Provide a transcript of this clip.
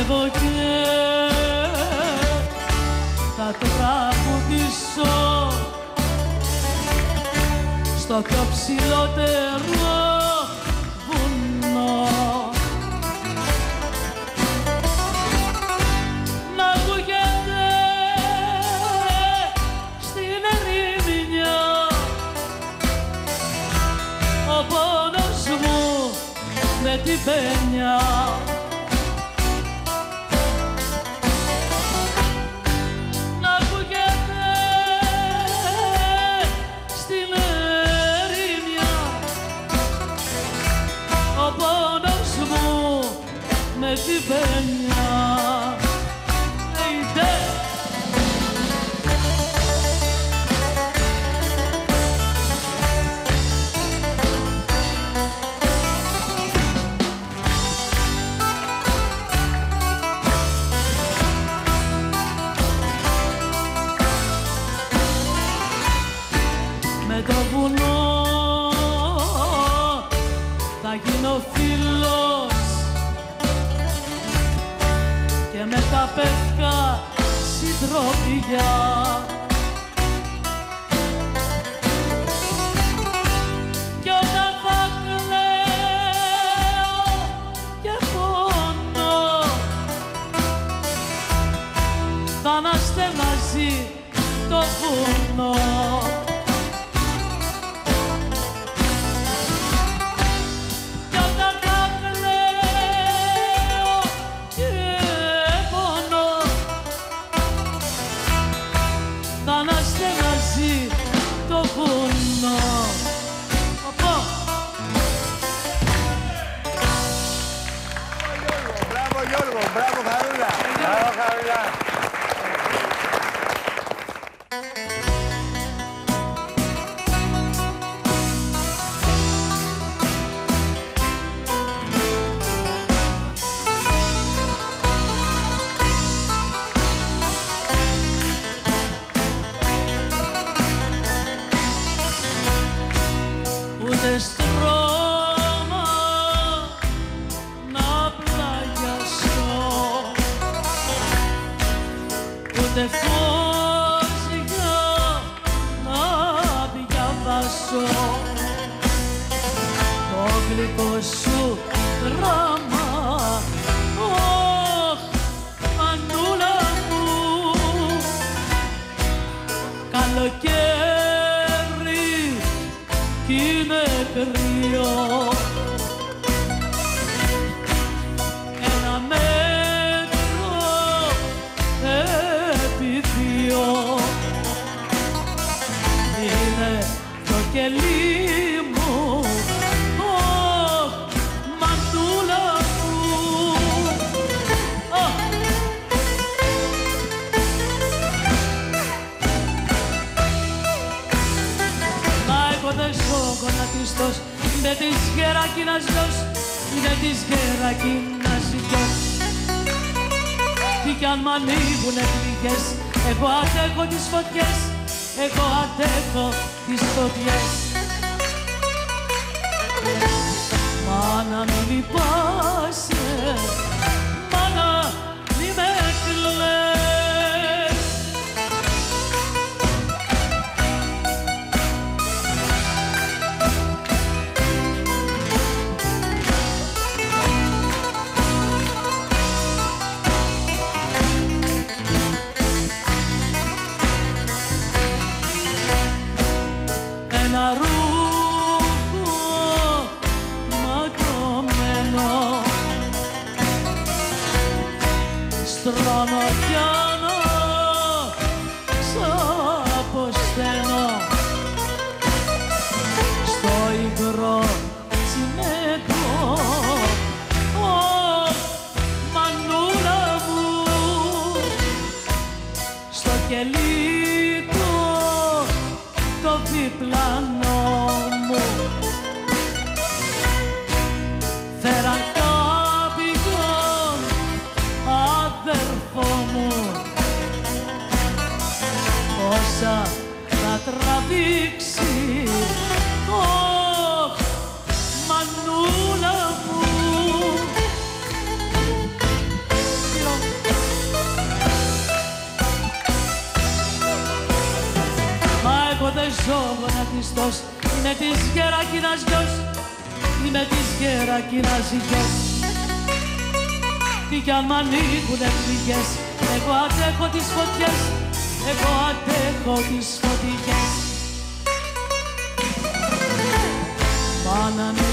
ανέβω και θα τραγουδήσω στο πιο ψηλότερο βουνό. Να ακούγεται στην ερημιά ο πόνος μου με την παινιά. Με την παινιά. Με το βουνό θα γίνω φίλος και με τα πεύκα συντροφιά. Κι όταν θα κλαίω και πονώ θα αναστενάζει το βουνό. Θα αναστενάζει το βουνό. Μπράβο Γιώργο, μπράβο Χαρούλα. Μπράβο Χαρούλα. Ούτε στρώμα να πλαγιάσω, ούτε φως για να διαβάσω το γλυκό σου γράμμα. Ωχ, Ανούλα μου, καλοκαίρι κι είναι κρύο. Ένα μέτρο επί δύο είναι το κελί μου. Ωχ, Μανούλα μου. Δεν ζω γονατιστός, δε της γερακίνας γιος, δε της γερακίνας γιος. Τι κι αν μ' ανοίγουνε πληγές, εγώ αντέχω τις φωτιές, εγώ αντέχω τις φωτιές. Μάνα μη λυπάσαι, μάνα μη με κλαις. Ένα ρούχο ματωμένο πιο γονατιστός. Είμαι της Γερακίνας γιος, είμαι της Γερακίνας γιος. Τι κι αν μ' ανοίγουνε πληγές, εγώ αντέχω τις φωτιές, εγώ αντέχω τις φωτιές. Μάνα